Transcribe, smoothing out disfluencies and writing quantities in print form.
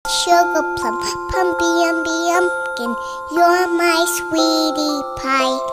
Sugar plum, pumpy umby umpkin, you're my sweetie pie.